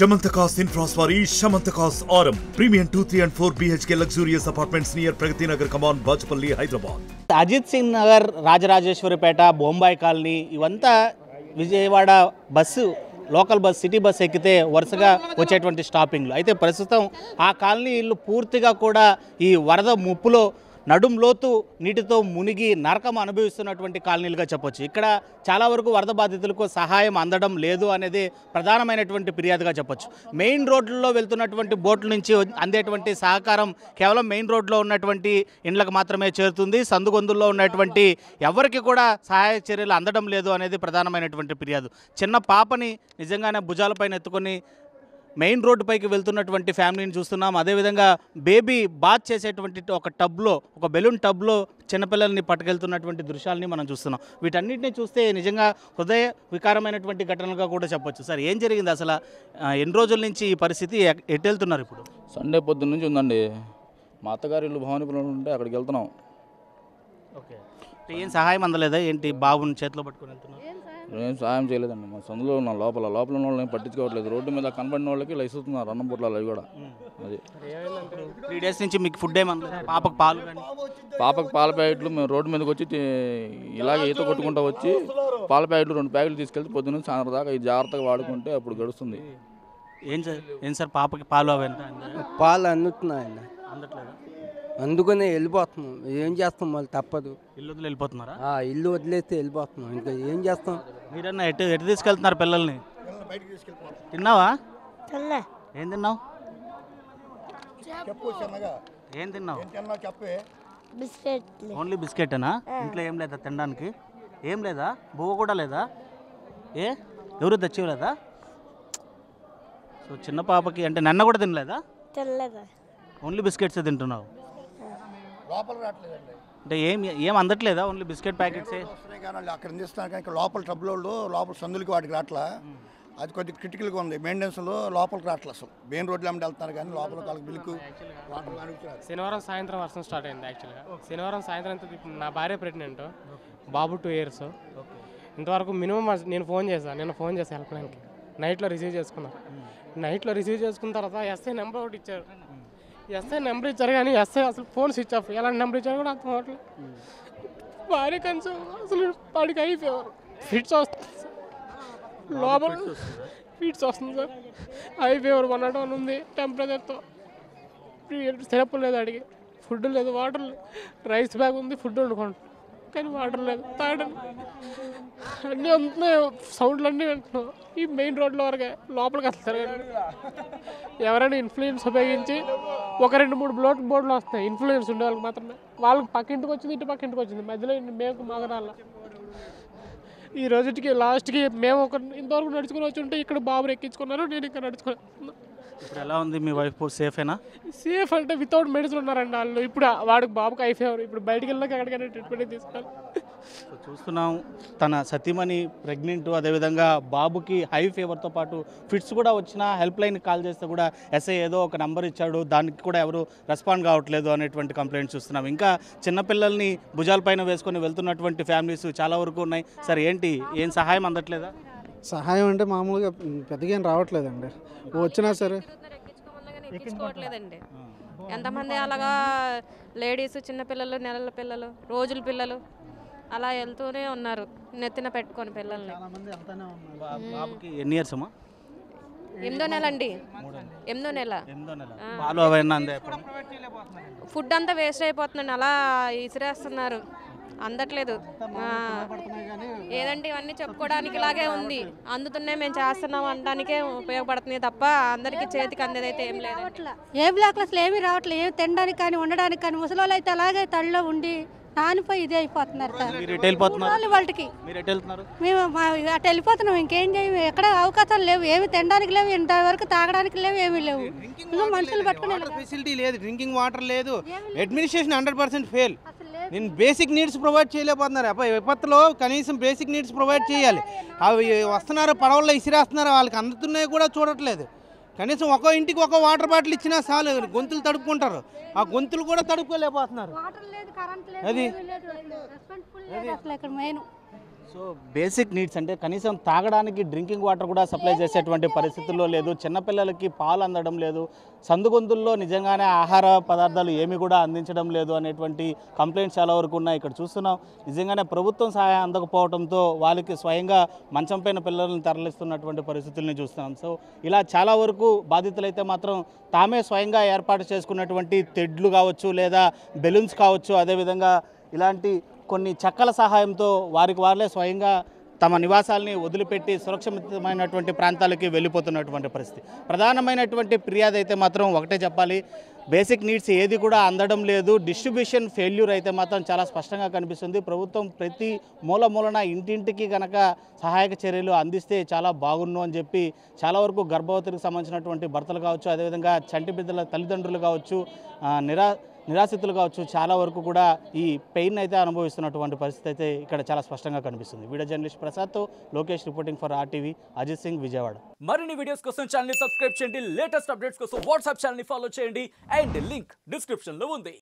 Shamantakas Infraswari Shamantakas Aurum Premium 2, 3 and 4 BHK luxurious apartments near Pragati Nagar Kaman Bajpalli Hyderabad. Ajit Singh Nagar Rajarajeswaripeta Bombay colony ఇవంతా Vijayawada bus local bus city bus ఎక్కితే వరుసగా వచ్చేటువంటి స్టాపింగ్లు అయితే ప్రస్తుతం ఆ కాలనీ ఇల్లు పూర్తిగా కూడా ఈ వరద ముప్పులో నడుం లోతు నీటితో మునిగి నరకం అనుభవిస్తున్నటువంటి కాలనీలుగా చెప్పొచ్చు. ఇక్కడ చాలా వరకు వరద బాధితులకు సహాయం అందడం లేదు అనేది ప్రధానమైనటువంటి ఫిర్యాదుగా చెప్పొచ్చు. మెయిన్ రోడ్లలో వెళ్తున్నటువంటి బోట్ల నుంచి అందేటువంటి సహకారం కేవలం మెయిన్ రోడ్లో ఉన్నటువంటి ఇండ్లకు మాత్రమే చేరుతుంది. సందుగొందుల్లో ఉన్నటువంటి ఎవరికి కూడా సహాయ చర్యలు అందడం లేదు అనేది ప్రధానమైనటువంటి ఫిర్యాదు. చిన్న పాపని నిజంగానే భుజాలపైన ఎత్తుకొని మెయిన్ రోడ్డు పైకి వెళ్తున్నటువంటి ఫ్యామిలీని చూస్తున్నాం. అదేవిధంగా బేబీ బాత్ చేసేటువంటి ఒక టబ్లో, ఒక బెలూన్ టబ్లో చిన్నపిల్లల్ని పట్టుకెళ్తున్నటువంటి దృశ్యాలని మనం చూస్తున్నాం. వీటన్నిటిని చూస్తే నిజంగా హృదయ వికారమైనటువంటి ఘటనలుగా కూడా చెప్పొచ్చు. సార్, ఏం జరిగింది అసలు? ఎన్ని రోజుల నుంచి ఈ పరిస్థితి? ఎటు వెళ్తున్నారు ఇప్పుడు? సండే పొద్దున్న నుంచి ఉందండి. మా అత్తగారి ఇల్లు భవానీపురం ఉంటే అక్కడికి వెళ్తున్నాం. ఓకే, ఏం సహాయం అందలేదా ఏంటి? బాబుని చేతిలో పట్టుకొని వెళ్తున్నారు? ఏం సహాయం చేయలేదండి. మా సందులో ఉన్న లోపల ఉన్న వాళ్ళని పట్టించుకోవట్లేదు. రోడ్డు మీద కనబడిన వాళ్ళకి ఇస్తున్నారు అన్నం పొట్లాలు అవి కూడా. అది 3 days నుంచి మీకు ఫుడ్ ఏమన్నా? పాపకు పాలు కానీ? పాపకు పాల ప్యాకెట్లు మేము రోడ్డు మీదకి వచ్చి ఇలాగే ఈత కొట్టుకుంటూ వచ్చి పాల ప్యాకెట్లు 2 ప్యాకెట్లు తీసుకెళ్తే పొద్దున్న సాయంత్రం దాకా ఇది జాగ్రత్తగా వాడుకుంటే అప్పుడు గడుస్తుంది. ఏం సార్ పాపకి పాలు అవి పాలు అందుతున్నాయండి, అందట్లేదు. అందుకనే వెళ్ళిపోతున్నాం. ఏం చేస్తాం, మళ్ళీ తప్పదు. ఇల్లు వదిలి వెళ్ళిపోతున్నారా? ఇల్లు వదిలేస్తే వెళ్ళిపోతున్నాం. ఇంకా ఏం చేస్తాం? మీరన్నా ఎటు తీసుకెళ్తున్నారు పిల్లల్ని? తిన్నావా? ఏం తిన్నావు? ఏం తిన్నావు? ఓన్లీ బిస్కెటేనా? ఇంట్లో ఏం లేదా తినడానికి? ఏం లేదా? బువ్వ కూడా లేదా? ఎవరు తెచ్చివ్వలేదా? సో చిన్న పాపకి అంటే నన్న కూడా తినలేదా? ఓన్లీ బిస్కెట్సే తింటున్నావు అంటే ఏం అందట్లేదా? ఓన్లీ బిస్కెట్ ప్యాకెట్సే అక్కడ అందిస్తున్నారు కానీ లోపల ట్రబుల్ లోపల సందులకి వాటికి రాట్లా. అది కొద్దిగా క్రిటికల్గా ఉంది. మెయింటెనెన్స్లో లోపలికి రావట్లేదు. అసలు మెయిన్ రోడ్లు ఏమంటే వెళ్తున్నారు కానీ లోపల వాళ్ళకి బిల్కు శనివారం సాయంత్రం వర్షం స్టార్ట్ అయింది. యాక్చువల్గా శనివారం సాయంత్రం నా భార్య ప్రెగ్నెంట్, బాబు 2 years. ఇంతవరకు మినిమం నేను ఫోన్ చేశాను హెల్ప్ లైన్కి. నైట్లో రిసీవ్ చేసుకున్న తర్వాత ఎస్ఐ నెంబర్ ఒకటి ఇచ్చారు. కానీ ఎస్ఐ అసలు ఫోన్ స్విచ్ ఆఫ్. ఎలాంటి నెంబర్ ఇచ్చారు కూడా అర్థం అవ్వట్లేదు. భార్య కనీసం అసలు వాడికి అయిపోయారు. ఫిట్స్ వస్తుంది లోపల, ఫిట్స్ వస్తుంది సార్. అయిపోయారు 101 ఉంది టెంపరేచర్తో. సిరప్ లేదు, అడిగి ఫుడ్ లేదు, వాటర్ లేదు. రైస్ బ్యాగ్ ఉంది, ఫుడ్ వండుకోండి కానీ వాటర్ లేదు, తాగడం అన్నీ అందుతున్నాయి. సౌండ్లు అన్నీ వింటున్నాం. ఈ మెయిన్ రోడ్ల వరకే, లోపలికి అసలు తిరగండి. ఎవరైనా ఇన్ఫ్లుయెన్స్ ఉపయోగించి 1-2-3 బోర్డులు వస్తాయి. ఇన్ఫ్లుయెన్స్ ఉండే వాళ్ళకి మాత్రమే. వాళ్ళకి పక్కింటికి వచ్చింది, ఇటు పక్కింటికి వచ్చింది, మధ్యలో మేము మగరాళ్ళ. ఈ రోజుకి లాస్ట్కి మేము ఇంతవరకు నడుచుకుని వచ్చి ఉంటే ఇక్కడ బాబుని ఎక్కించుకున్నారు, నేను ఇక్కడ నడుచుకుని. ఇప్పుడు ఎలా ఉంది మీ వైఫ్? సేఫేనా? సేఫ్ అంటే వితౌట్ మెడిసిన్ ఉన్నారండి వాళ్ళు. ఇప్పుడు వాడికి బాబుకి అయిపోయారు. ఇప్పుడు బయటికి వెళ్ళాక ఎక్కడికైనా ట్రీట్మెంట్ తీసుకోవాలి. చూస్తున్నాం, తన సతీమణి ప్రెగ్నెంట్, అదేవిధంగా బాబుకి హై ఫీవర్తో పాటు ఫిట్స్ కూడా వచ్చినా హెల్ప్ లైన్కి కాల్ చేస్తే కూడా ఎస్ఐ ఏదో ఒక నెంబర్ ఇచ్చాడు, దానికి కూడా ఎవరు రెస్పాండ్ కావట్లేదు అనేటువంటి కంప్లైంట్స్ చూస్తున్నాం. ఇంకా చిన్నపిల్లల్ని భుజాలపైన వేసుకొని వెళ్తున్నటువంటి ఫ్యామిలీస్ చాలా వరకు ఉన్నాయి. సరే, ఏం సహాయం అందట్లేదా? సహాయం అంటే మామూలుగా పెద్దగా ఏం రావట్లేదండి. వచ్చినా సరే ఎక్కించుకోవట్లేదండి. ఎంతమంది అలాగా లేడీస్, చిన్నపిల్లలు, నెలల పిల్లలు, రోజుల పిల్లలు అలా వెళ్తూనే ఉన్నారు నెత్తిన పెట్టుకొని పిల్లల్ని. బాబుకి ఎన్ని ఇయర్స్ అమ్మా? 8వ నెల అండి. 8వ నెల. పాలు అవన్నీ అందే? ఫుడ్ అంతా వేస్ట్ అయిపోతుందండి, అలా ఇసిరేస్తున్నారు, అందట్లేదు. ఏదంటే ఇవన్నీ చెప్పుకోవడానికి ఇలాగే ఉంది, అందుతున్నాయి, మేము చేస్తున్నాం అనడానికే ఉపయోగపడుతున్నాయి తప్ప అందరికీ చేతికి అందేదైతే ఏం లేదు. ఏ బ్లాక్లు అసలు ఏమీ రావట్లేదు. ఏమి తినడానికి కానీ ఉండడానికి కానీ. ముసలి అయితే అలాగే తడిలో ఉండి నానిపోయి ఇదే అయిపోతున్నారు సార్. వాళ్ళకి మేము అటు వెళ్ళిపోతున్నాం. ఇంకేం చేయము. ఎక్కడ అవకాశాలు లేవు, ఏమి తినడానికి లేవు, ఇంతవరకు తాగడానికి లేవు, ఏమీ లేవు. మనుషులు పట్టుకుని ఫెసిలిటీ లేదు, డ్రింకింగ్ వాటర్ లేదు, అడ్మినిస్ట్రేషన్ 100% ఫెయిల్. నేను బేసిక్ నీడ్స్ ప్రొవైడ్ చేయలేకపోతున్నారు. విపత్తులో కనీసం బేసిక్ నీడ్స్ ప్రొవైడ్ చేయాలి. అవి వస్తున్నారు, పడవల్లో ఇసిరేస్తున్నారు, వాళ్ళకి అందుతున్నాయి కూడా చూడట్లేదు. కనీసం ఒక ఇంటికి ఒక వాటర్ బాటిల్ ఇచ్చినా చాలు, గొంతులు తడుపుకుంటారు. ఆ గొంతులు కూడా తడుపుకోలేకపోతున్నారు. అది సో బేసిక్ నీడ్స్ అంటే కనీసం తాగడానికి డ్రింకింగ్ వాటర్ కూడా సప్లై చేసేటువంటి పరిస్థితుల్లో లేదు. చిన్నపిల్లలకి పాలు అందడం లేదు, సందుగొంతుల్లో నిజంగానే ఆహార పదార్థాలు ఏమి కూడా అందించడం లేదు అనేటువంటి కంప్లైంట్స్ చాలా వరకు ఉన్నాయి. ఇక్కడ చూస్తున్నాం నిజంగానే ప్రభుత్వం సహాయం అందకపోవడంతో వాళ్ళకి స్వయంగా మంచం పైన పిల్లలను తరలిస్తున్నటువంటి పరిస్థితుల్ని చూస్తున్నాం. సో ఇలా చాలా వరకు బాధితులైతే మాత్రం తామే స్వయంగా ఏర్పాటు చేసుకున్నటువంటి తెడ్లు కావచ్చు లేదా బెలూన్స్ కావచ్చు, అదేవిధంగా ఇలాంటి కొన్ని చెక్కల సహాయంతో వారికి వాళ్ళే స్వయంగా తమ నివాసాలని వదిలిపెట్టి సురక్షితమైనటువంటి ప్రాంతాలకి వెళ్ళిపోతున్నటువంటి పరిస్థితి. ప్రధానమైనటువంటి ఫిర్యాదు అయితే మాత్రం ఒకటే చెప్పాలి, బేసిక్ నీడ్స్ ఏది కూడా అందడం లేదు. డిస్ట్రిబ్యూషన్ ఫెయిల్యూర్ అయితే మాత్రం చాలా స్పష్టంగా కనిపిస్తుంది. ప్రభుత్వం ప్రతి మూలన ఇంటింటికి కనుక సహాయక చర్యలు అందిస్తే చాలా బాగుండు అని చెప్పి చాలా వరకు గర్భవతులకు సంబంధించినటువంటి భర్తలు కావచ్చు, అదేవిధంగా చంటి బిడ్డల తల్లిదండ్రులు కావచ్చు, నిరాశ్రితులు కావచ్చు, చాలా వరకు కూడా ఈ పెయిన్ అయితే అనుభవిస్తున్నటువంటి పరిస్థితి అయితే ఇక్కడ చాలా స్పష్టంగా కనిపిస్తుంది. వీడియో జర్నలిస్ట్ ప్రసాద్తో Lokesh reporting for RTV, Ajit Singh, Vijayawada. మరిన్ని వీడియోస్ కోసం ఛానల్ ని సబ్స్క్రైబ్ చేయండి, లేటెస్ట్ అప్డేట్స్ కోసం వాట్సాప్ ఛానల్ ని ఫాలో చేయండి అండ్ లింక్ డిస్క్రిప్షన్ లో ఉంది.